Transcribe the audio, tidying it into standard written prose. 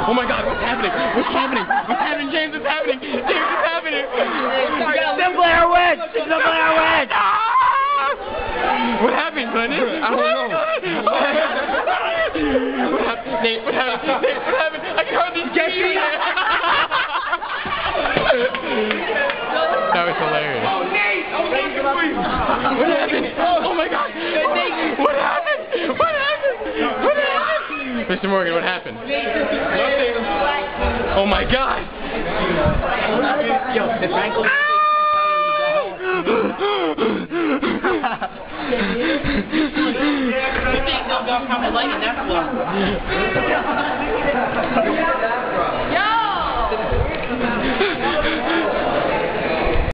Oh my God, what's happening? What's happening? What's happening, James? What's happening? James, what's happening? The Blair Witch! The Blair Witch! What happened, Glennon? I don't know. What happened? Nate, what happened? Nate, what happened? I can hardly get you. That was hilarious. Oh, Nate! What happened? Oh my God! What happened? What happened? What happened? Mr. Morgan, what happened? Nothing. Oh my God! Yo, the Franklin. You think they'll come and like it, that's why.